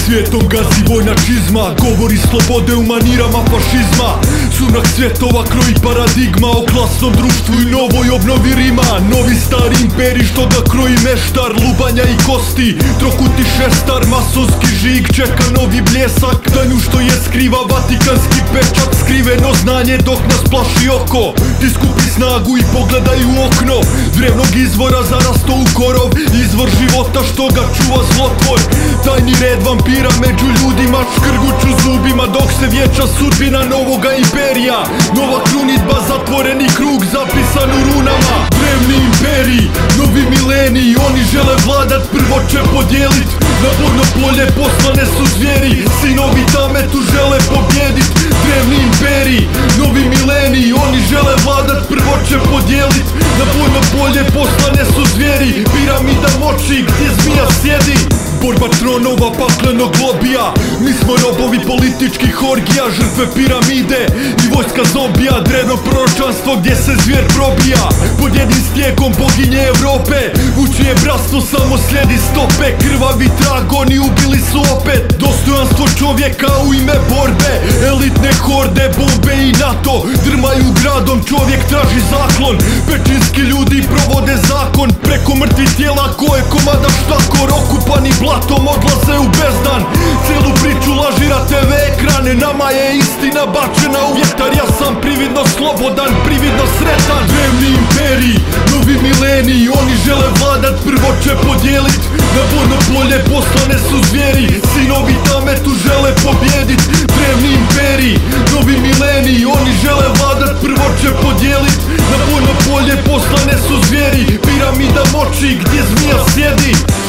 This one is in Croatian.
Svijetom gazi vojna čizma, govori slobode u manirama fašizma. Sunak svjetova kroji paradigma o klasnom društvu i novoj obnovi Rima. Novi stari imperij što ga kroji meštar lubanja i kosti. Trokuti šestar, masonski žig, čeka novi bljesak. Danju što je skriva vatikanski pečat, skriveno znanje dok nas plaši oko. Ti skupi snagu i pogledaj u okno drevnog izvora zarasto u korov. Izvor života što ga čuva zlotvor. Tajni red vampira među ljudima škrguću zubima dok se vječa sudbina novoga imperija. Nova krunidba, zatvoreni krug zapisan u runama. Drevni imperij, novi milenij, oni žele vladat, prvo će podijelit. Na bojno polje poslane su zvijeri, sinovi tametu žele pobjedit. Drevni imperij, novi milenij, oni žele vladat, prvo će podijelit. Na bojno polje poslane su zvijeri, piramida moći gdje zmija sjedi. Borba tronova paklenog lobija, mi smo robovi političkih orgija, žrtve piramide i vojska zombija. Drevno proročanstvo gdje se zvijer probija, pod jednim stijegom boginje Evrope, u čije bratstvo samo slijedi stope. Krvavi trag, oni ubili su opet dostojanstvo čovjeka u ime borbe. Elitne horde, bombe i NATO drmaju gradom, čovjek traži zaklon. Pečinski ljudi provode zakon preko mrtvih tijela koje komada štakor. Okupani blatom odlaze u bezdan, cijelu priču lažira TV ekrane. Nama je istina bačena u vjetar, ja sam prividno slobodan, prividno sretan. Drevni imperij, novi milenij, oni žele vladat, prvo će podijelit. Na bojno polje poslane su zvijeri, sinovi tametu žele pobjedit. Drevni imperij, novi milenij, oni žele vladat, prvo će podijelit. Na bojno polje poslane su zvijeri, piramida moći gdje zmija sjedi.